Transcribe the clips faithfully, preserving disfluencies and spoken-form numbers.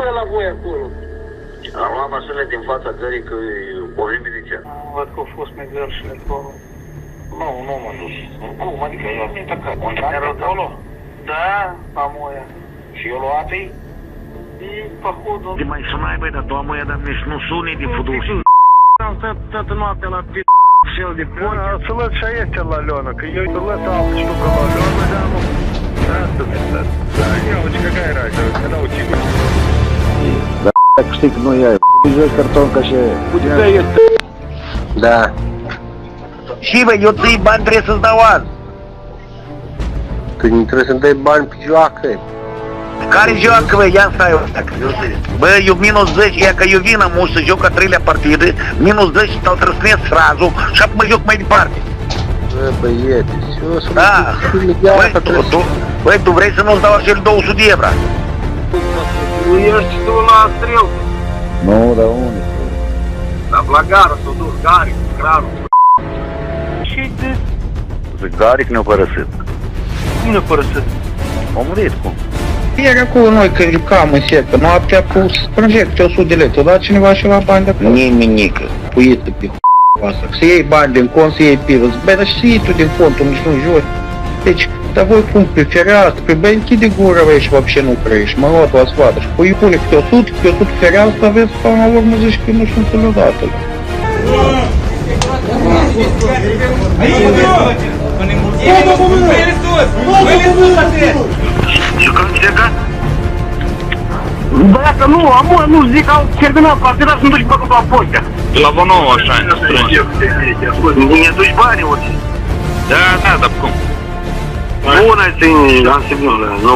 pe la voi acolo. Am luat mașinile din fața gării că o vin miliția. Văd că au fost mergări acolo. Nu, nu m-am dus. Cum, adică eu am intrat. Container acolo? Da, am oia. Și eu luat-i? E pahodul. Te mai sunai, băi, dar tu am oia, dar nici nu suni de fuduș. Am stat toată noaptea la p*** cel de poche. Să lăs și aici la Leona, că eu să lăs altă штука la Leona, dar nu... Здравствуйте. Да, девочка, какая разница, когда училась? Да, так штык, ну я, бежать картонка ще. У тебя есть... Да. Și, băi, eu ții bani trebuie să-ți dau azi. Tu nu trebuie să-mi dai bani pe joacă. Care joacă, băi, ia stai, bă, eu minus zece, ia că eu vin am să joc a treilea partidă, minus zece stau trăsnesc srazul și apoi mă joc mai departe. Bă, băiete, eu sunt... Da, băi, tu, tu, băi, tu vrei să nu-ți dau acel două sute de euro? Nu ești tu la Strelcă. Nu, dar unde? La Blagară s-o dus, Garic, Cranu. Și de... Zic, Garic ne-a părăsit. Cum ne-a părăsit? A murit, cum? Ieri acolo noi când jucam în setă, noaptea cu proiecte o sută de lei, ți-o dat cineva și la bani de acolo? Nimenică. Puită pe h***a asta, să iei bani din cont, să iei pivă, zic, băi, dar și iei tu din contul, nici nu joci. Deci, dar voi pun pe fereastră, băi, închide gura, băi, și вообще nu crești, mă rog, la sfată, și pui pune câte o sută, câte o sută fereastră, aveți, până la urmă zici că nu sunt niciodată. Și când plecă? Băiată, nu, amor, nu, zic că au terminat partida și nu duci băcut la poștea. La Vonova, așa, ne strânge. Ne duci banii, ori? Da, da, dar cum? Bună, țin, am sigur, nu.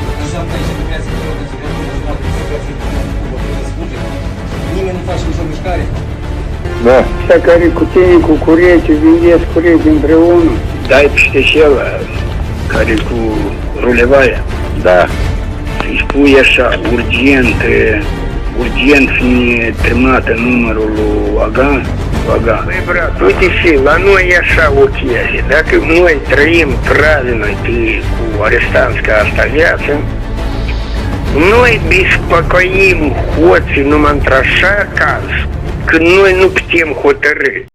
Nimeni nu face nicio mișcare. Da. Ăștia care cu tine, cu cureții, vindesc cureți împreună. Dai peste șela care cu rulevaia. Da. Îi spui așa, urgent, urgent fie terminată numărul lui Agan. Agan. Băi, brat, uite și, la noi e așa o chestie. Dacă noi trăim правильно cu arestanți ca asta viață, noi bespăcoim hoții numai într-așa caz, când noi nu putem hotărâ.